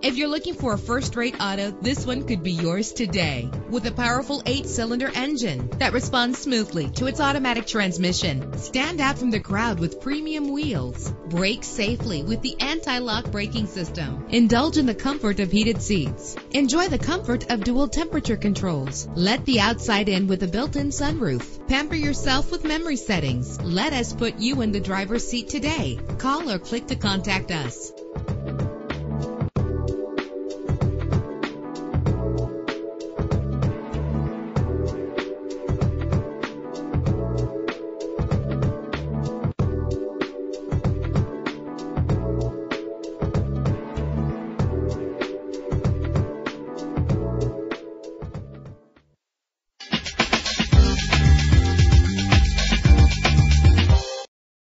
If you're looking for a first-rate auto, this one could be yours today. With a powerful 8-cylinder engine that responds smoothly to its automatic transmission. Stand out from the crowd with premium wheels. Brake safely with the anti-lock braking system. Indulge in the comfort of heated seats. Enjoy the comfort of dual temperature controls. Let the outside in with a built-in sunroof. Pamper yourself with memory settings. Let us put you in the driver's seat today. Call or click to contact us.